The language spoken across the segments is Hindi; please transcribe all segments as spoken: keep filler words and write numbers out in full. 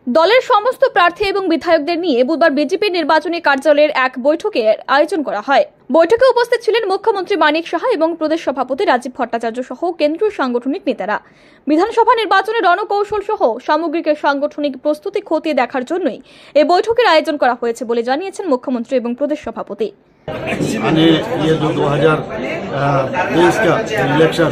দলের সমস্ত প্রার্থী এবং বিধায়কদের নিয়ে বুধবার বিজেপি নির্বাচনী কার্যালয়ের এক বৈঠকের আয়োজন করা হয়। বৈঠকে উপস্থিত ছিলেন মুখ্যমন্ত্রী মানিক সাহা এবং প্রদেশ সভাপতি রাজীব ভট্টাচার্য সহ কেন্দ্রীয় সাংগঠনিক নেতারা। বিধানসভা নির্বাচনের রণকৌশল সহ সামগ্রিক সাংগঠনিক প্রস্তুতি খতিয়ে দেখার জন্যই এই বৈঠকের আয়োজন করা হয়েছে বলে জানিয়েছেন মুখ্যমন্ত্রী এবং প্রদেশ সভাপতি। आने ये जो दो हज़ार तेईस का इलेक्शन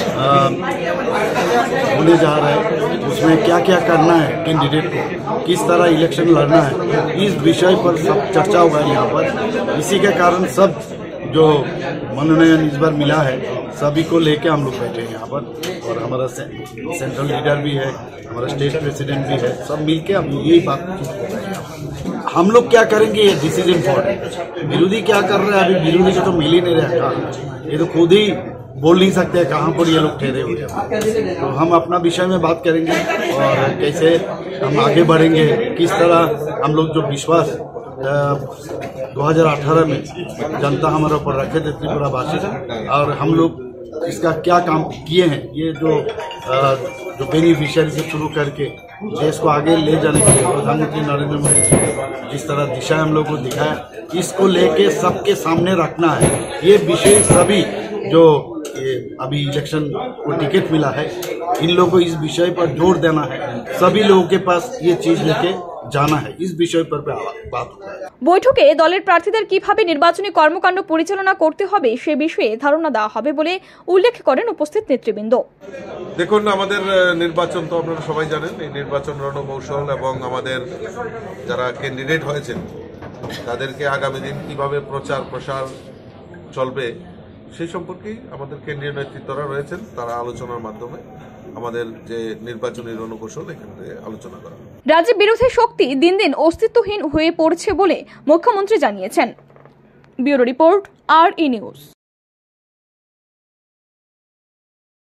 होने जा रहा है, उसमें क्या क्या करना है, कैंडिडेट को किस तरह इलेक्शन लड़ना है, इस विषय पर सब चर्चा होगा यहाँ पर। इसी के कारण सब जो मनोनयन इस बार मिला है सभी को लेके हम लोग बैठे हैं यहाँ पर, और हमारा सेंट्रल लीडर भी है, हमारा स्टेट प्रेसिडेंट भी है, सब मिलके हम यही बात हम लोग क्या करेंगे ये डिसीजन फॉर। विरोधी क्या कर रहे हैं, अभी विरोधी को तो मिल ही नहीं रहा, ये तो खुद ही बोल नहीं सकते कहाँ पर ये लोग ठहरे हुए हैं। तो हम अपना विषय में बात करेंगे और कैसे हम आगे बढ़ेंगे, किस तरह हम लोग जो विश्वास दो हज़ार अठारह में जनता हमारे ऊपर रखे थे त्रिपुरा वासी, और हम लोग इसका क्या काम किए हैं, ये जो जो बेनिफिशियरी से शुरू करके देश को आगे ले जाने के लिए प्रधानमंत्री नरेंद्र मोदी जी जिस तरह दिशा हम लोग को दिखाया, इसको लेके सबके सामने रखना है। ये विषय सभी जो ये अभी इलेक्शन को टिकट मिला है, इन लोगों को इस विषय पर जोर देना है, सभी लोगों के पास ये चीज लेके জানা হয়, ইস বিষয় পর বাত বৈঠকে দলের প্রার্থীদের কিভাবে নির্বাচনী কর্মকাণ্ড পরিচালনা করতে হবে সে বিষয়ে ধারণা দেওয়া হবে বলে উল্লেখ করেন উপস্থিত নেতৃবৃন্দ। দেখুন, আমাদের নির্বাচন তো আপনারা সবাই জানেন, এই নির্বাচন রণকৌশল এবং আমাদের যারা ক্যান্ডিডেট হয়েছেন তাদেরকে আগামী দিন কিভাবে প্রচার প্রসার চলবে সেই সম্পর্কেই আমাদের কেন্দ্রীয় নেতৃত্বরা রয়েছেন, তারা আলোচনার মাধ্যমে আমাদের যে নির্বাচনী রণকৌশল এখান থেকে আলোচনা করা। রাজ্যের বিরোধী শক্তি দিন দিন অস্তিত্বহীন হয়ে পড়ছে বলে মুখ্যমন্ত্রী জানিয়েছেন। ব্যুরো রিপোর্ট, আর ই নিউজ।